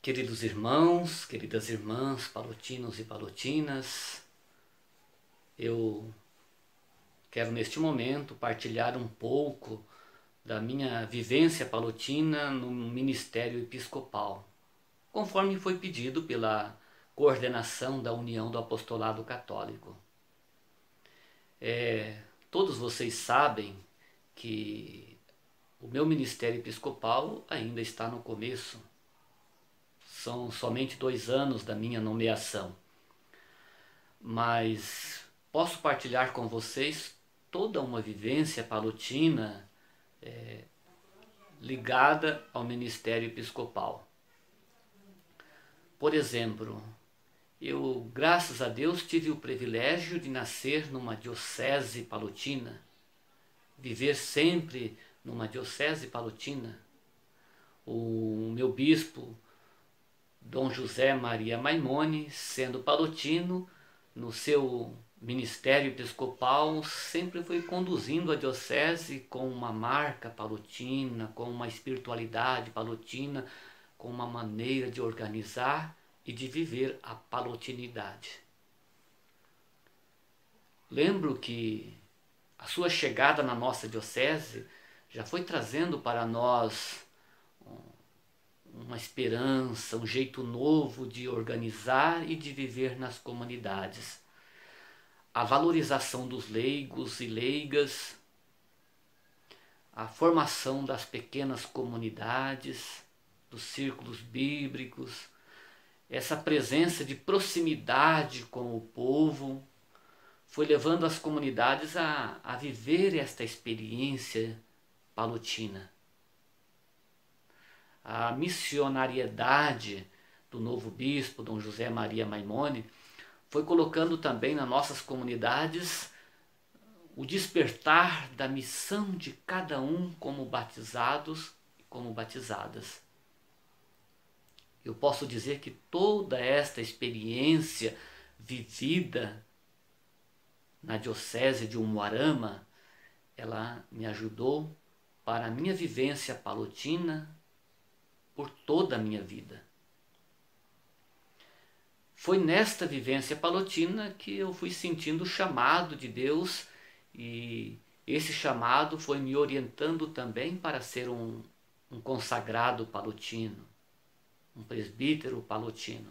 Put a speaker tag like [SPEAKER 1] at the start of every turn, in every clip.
[SPEAKER 1] Queridos irmãos, queridas irmãs, palotinos e palotinas, eu quero neste momento partilhar um pouco da minha vivência palotina no ministério episcopal, conforme foi pedido pela coordenação da União do Apostolado Católico. Todos vocês sabem que o meu ministério episcopal ainda está no começo. São somente 2 anos da minha nomeação, mas posso partilhar com vocês toda uma vivência palotina ligada ao ministério episcopal. Por exemplo, eu, graças a Deus, tive o privilégio de nascer numa diocese palotina, viver sempre numa diocese palotina. O meu bispo, Dom José Maria Maimone, sendo palotino, no seu ministério episcopal, sempre foi conduzindo a diocese com uma marca palotina, com uma espiritualidade palotina, com uma maneira de organizar e de viver a palotinidade. Lembro que a sua chegada na nossa diocese já foi trazendo para nós uma esperança, um jeito novo de organizar e de viver nas comunidades. A valorização dos leigos e leigas, a formação das pequenas comunidades, dos círculos bíblicos, essa presença de proximidade com o povo, foi levando as comunidades a viver esta experiência palotina. A missionariedade do novo bispo, Dom José Maria Maimone, foi colocando também nas nossas comunidades o despertar da missão de cada um como batizados e como batizadas. Eu posso dizer que toda esta experiência vivida na diocese de Umuarama, ela me ajudou para a minha vivência palotina por toda a minha vida. Foi nesta vivência palotina que eu fui sentindo o chamado de Deus, e esse chamado foi me orientando também para ser um consagrado palotino, um presbítero palotino.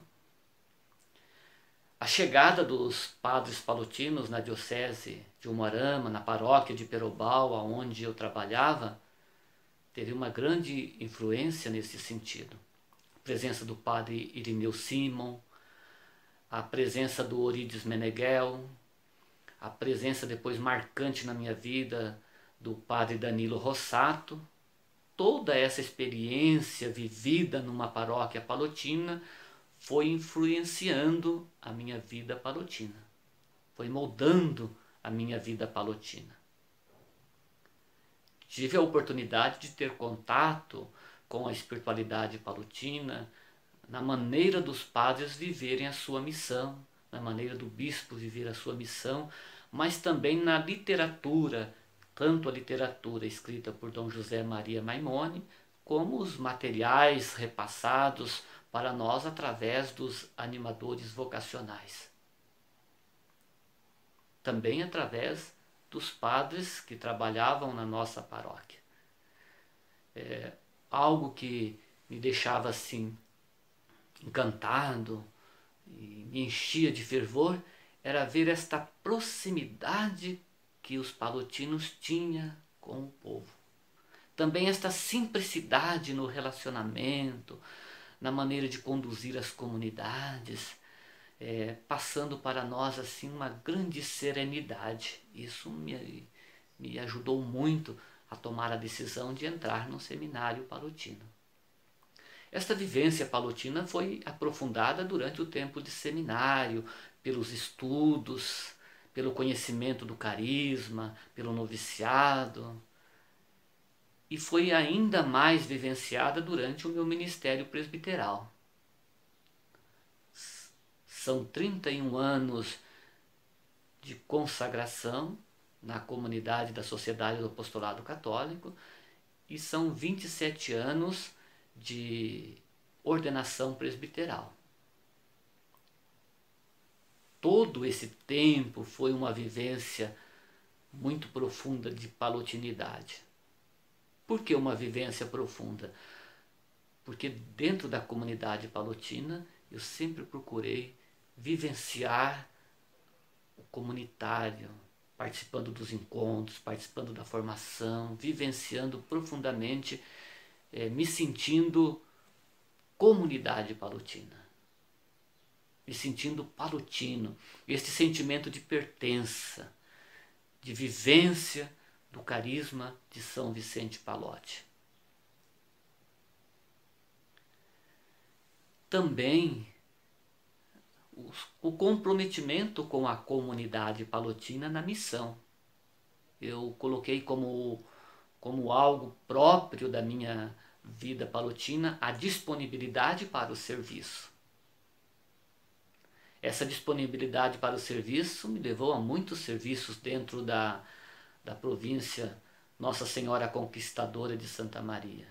[SPEAKER 1] A chegada dos padres palotinos na diocese de Umuarama, na paróquia de Perobal, onde eu trabalhava, teve uma grande influência nesse sentido. A presença do padre Irineu Simon, a presença do Orides Meneghel, a presença depois marcante na minha vida do padre Danilo Rossato. Toda essa experiência vivida numa paróquia palotina foi influenciando a minha vida palotina, foi moldando a minha vida palotina. Tive a oportunidade de ter contato com a espiritualidade palotina, na maneira dos padres viverem a sua missão, na maneira do bispo viver a sua missão, mas também na literatura, tanto a literatura escrita por Dom José Maria Maimone, como os materiais repassados para nós através dos animadores vocacionais. Também através dos padres que trabalhavam na nossa paróquia. Algo que me deixava assim encantado e me enchia de fervor era ver esta proximidade que os palotinos tinham com o povo. Também esta simplicidade no relacionamento, na maneira de conduzir as comunidades, passando para nós assim uma grande serenidade. Isso me ajudou muito a tomar a decisão de entrar no seminário palotino. Esta vivência palotina foi aprofundada durante o tempo de seminário, pelos estudos, pelo conhecimento do carisma, pelo noviciado, e foi ainda mais vivenciada durante o meu ministério presbiteral. São 31 anos de consagração na comunidade da Sociedade do Apostolado Católico e são 27 anos de ordenação presbiteral. Todo esse tempo foi uma vivência muito profunda de palotinidade. Por que uma vivência profunda? Porque dentro da comunidade palotina eu sempre procurei vivenciar o comunitário, participando dos encontros, participando da formação, vivenciando profundamente, me sentindo comunidade palotina, me sentindo palotino, este sentimento de pertença, de vivência do carisma de São Vicente Pallotti. Também o comprometimento com a comunidade palotina na missão. Eu coloquei como algo próprio da minha vida palotina a disponibilidade para o serviço. Essa disponibilidade para o serviço me levou a muitos serviços dentro da província Nossa Senhora Conquistadora de Santa Maria.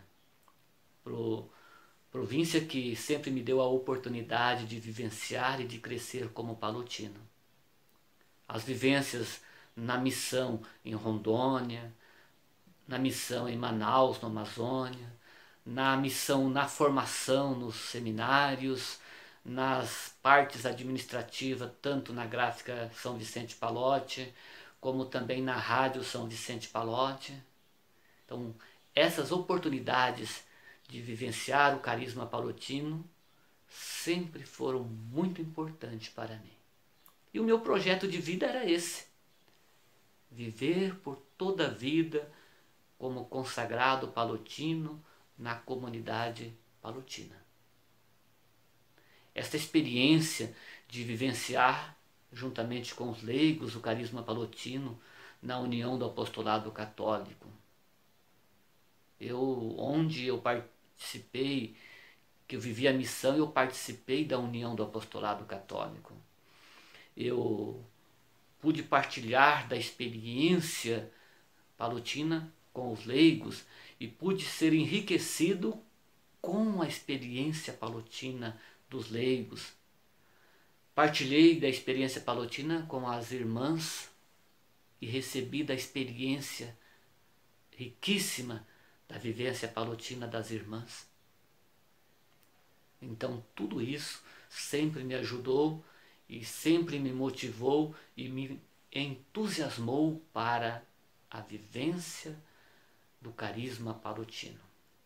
[SPEAKER 1] Província que sempre me deu a oportunidade de vivenciar e de crescer como palotino. As vivências na missão em Rondônia, na missão em Manaus, no Amazônia, na missão na formação nos seminários, nas partes administrativas, tanto na gráfica São Vicente Pallotti, como também na rádio São Vicente Pallotti. Então, essas oportunidades de vivenciar o carisma palotino sempre foram muito importantes para mim. E o meu projeto de vida era esse: viver por toda a vida como consagrado palotino na comunidade palotina. Esta experiência de vivenciar, juntamente com os leigos, o carisma palotino na união do apostolado católico. Onde eu participei, que eu vivi a missão, eu participei da união do apostolado católico. Eu pude partilhar da experiência palotina com os leigos e pude ser enriquecido com a experiência palotina dos leigos. Partilhei da experiência palotina com as irmãs e recebi da experiência riquíssima da vivência palotina das irmãs. Então tudo isso sempre me ajudou e sempre me motivou e me entusiasmou para a vivência do carisma palotino.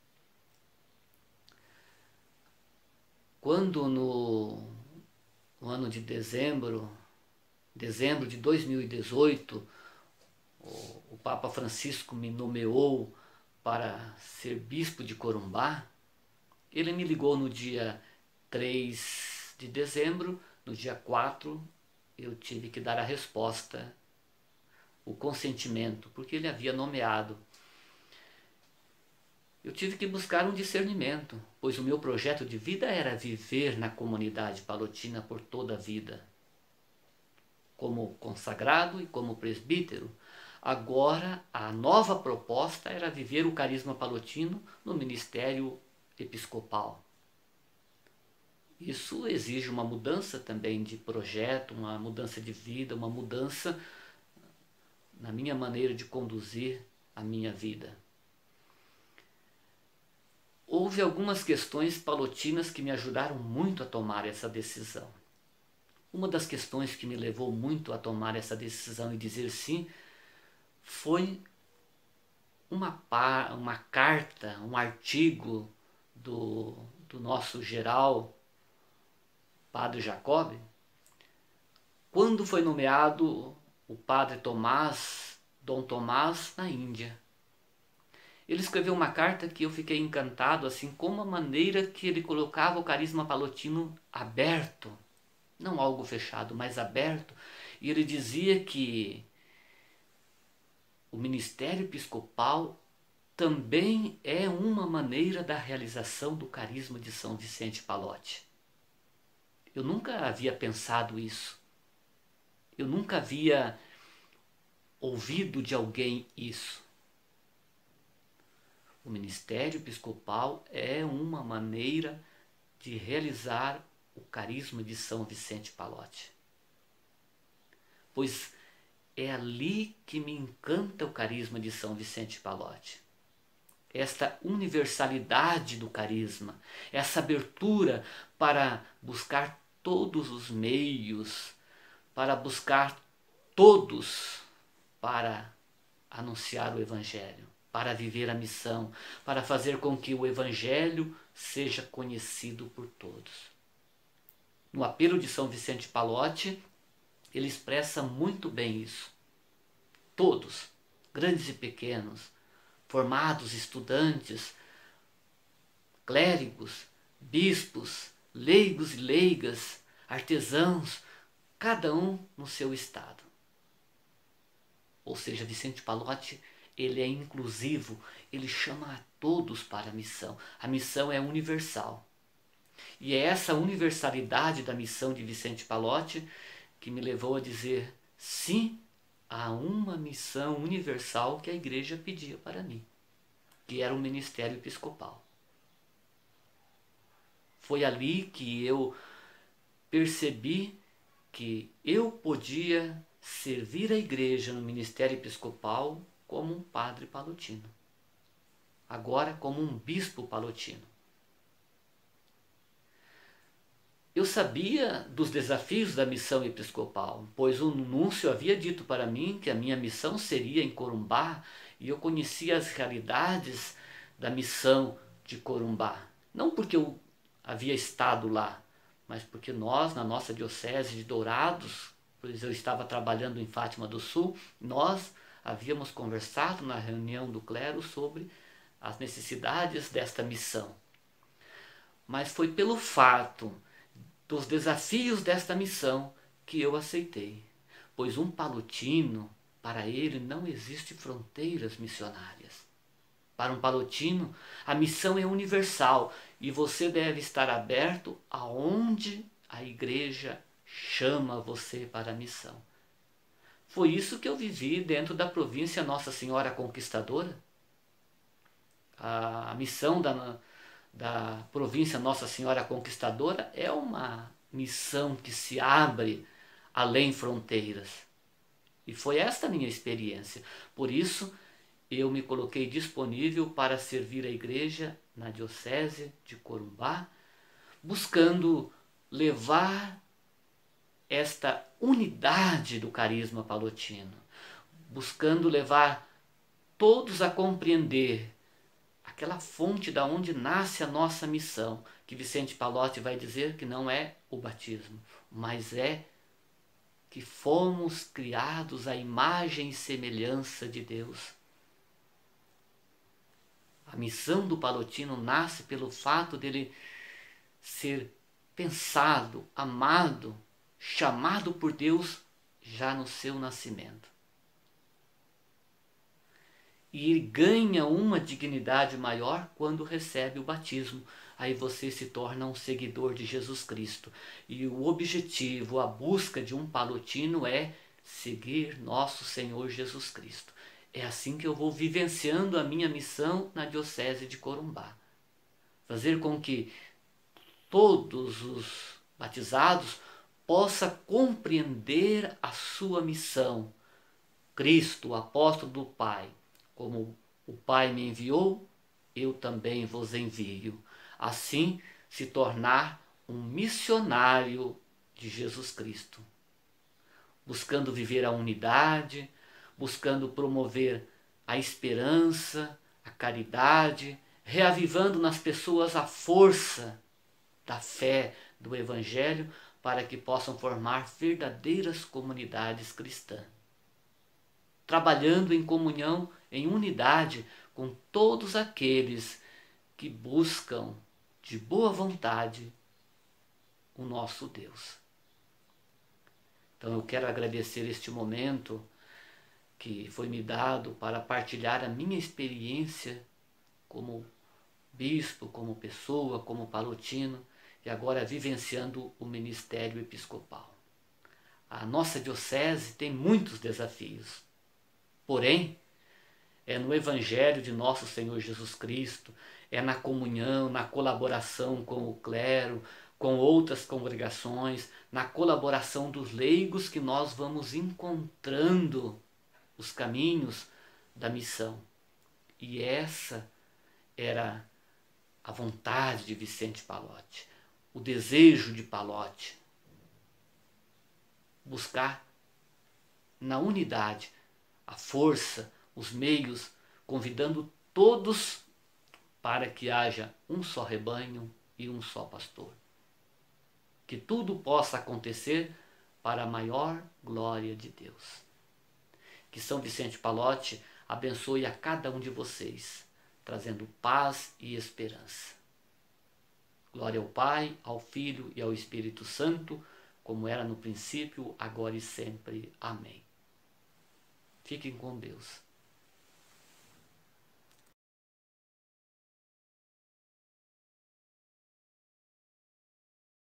[SPEAKER 1] Quando no ano de dezembro de 2018, o Papa Francisco me nomeou para ser bispo de Corumbá, ele me ligou no dia 3 de dezembro, no dia 4 eu tive que dar a resposta, o consentimento, porque ele havia nomeado. Eu tive que buscar um discernimento, pois o meu projeto de vida era viver na comunidade palotina por toda a vida, como consagrado e como presbítero. Agora, a nova proposta era viver o carisma palotino no ministério episcopal. Isso exige uma mudança também de projeto, uma mudança de vida, uma mudança na minha maneira de conduzir a minha vida. Houve algumas questões palotinas que me ajudaram muito a tomar essa decisão. Uma das questões que me levou muito a tomar essa decisão e dizer sim foi uma carta, um artigo do nosso geral, Padre Jacob, quando foi nomeado o Padre Dom Tomás, na Índia. Ele escreveu uma carta que eu fiquei encantado, assim, como a maneira que ele colocava o carisma palotino aberto, não algo fechado, mas aberto. E ele dizia que o ministério episcopal também é uma maneira da realização do carisma de São Vicente Pallotti. Eu nunca havia pensado isso. Eu nunca havia ouvido de alguém isso. O ministério episcopal é uma maneira de realizar o carisma de São Vicente Pallotti. Pois é ali que me encanta o carisma de São Vicente Pallotti. Esta universalidade do carisma, essa abertura para buscar todos os meios, para buscar todos para anunciar o Evangelho, para viver a missão, para fazer com que o Evangelho seja conhecido por todos. No apelo de São Vicente Pallotti, ele expressa muito bem isso. Todos, grandes e pequenos, formados, estudantes, clérigos, bispos, leigos e leigas, artesãos, cada um no seu estado. Ou seja, Vicente Pallotti, ele é inclusivo, ele chama a todos para a missão. A missão é universal. E é essa universalidade da missão de Vicente Pallotti que me levou a dizer sim a uma missão universal que a igreja pedia para mim, que era o ministério episcopal. Foi ali que eu percebi que eu podia servir a igreja no ministério episcopal como um padre pallottino, agora como um bispo pallottino. Eu sabia dos desafios da missão episcopal, pois o núncio havia dito para mim que a minha missão seria em Corumbá, e eu conhecia as realidades da missão de Corumbá. Não porque eu havia estado lá, mas porque nós, na nossa diocese de Dourados, pois eu estava trabalhando em Fátima do Sul, nós havíamos conversado na reunião do clero sobre as necessidades desta missão. Mas foi pelo fato dos desafios desta missão que eu aceitei, pois um pallottino, para ele não existe fronteiras missionárias. Para um pallottino, a missão é universal e você deve estar aberto aonde a igreja chama você para a missão. Foi isso que eu vivi dentro da província Nossa Senhora Conquistadora. A missão da província Nossa Senhora Conquistadora é uma missão que se abre além fronteiras. E foi esta a minha experiência. Por isso, eu me coloquei disponível para servir a igreja na diocese de Corumbá, buscando levar esta unidade do carisma pallottino, buscando levar todos a compreender aquela fonte da onde nasce a nossa missão, que Vicente Pallotti vai dizer que não é o batismo, mas é que fomos criados à imagem e semelhança de Deus. A missão do pallottino nasce pelo fato dele ser pensado, amado, chamado por Deus já no seu nascimento. E ele ganha uma dignidade maior quando recebe o batismo. Aí você se torna um seguidor de Jesus Cristo. E o objetivo, a busca de um pallottino é seguir nosso Senhor Jesus Cristo. É assim que eu vou vivenciando a minha missão na diocese de Corumbá. Fazer com que todos os batizados possam compreender a sua missão. Cristo, o apóstolo do Pai, como o Pai me enviou, eu também vos envio. Assim, se tornar um missionário de Jesus Cristo, buscando viver a unidade, buscando promover a esperança, a caridade, reavivando nas pessoas a força da fé, do Evangelho, para que possam formar verdadeiras comunidades cristãs. Trabalhando em comunhão, em unidade com todos aqueles que buscam de boa vontade o nosso Deus. Então eu quero agradecer este momento que foi me dado para partilhar a minha experiência como bispo, como pessoa, como pallottino, e agora vivenciando o ministério episcopal. A nossa diocese tem muitos desafios, porém, é no Evangelho de nosso Senhor Jesus Cristo, é na comunhão, na colaboração com o clero, com outras congregações, na colaboração dos leigos que nós vamos encontrando os caminhos da missão. E essa era a vontade de Vicente Pallotti, o desejo de Pallotti, buscar na unidade a força, os meios, convidando todos para que haja um só rebanho e um só pastor. Que tudo possa acontecer para a maior glória de Deus. Que São Vicente Pallotti abençoe a cada um de vocês, trazendo paz e esperança. Glória ao Pai, ao Filho e ao Espírito Santo, como era no princípio, agora e sempre. Amém. Fiquem com Deus.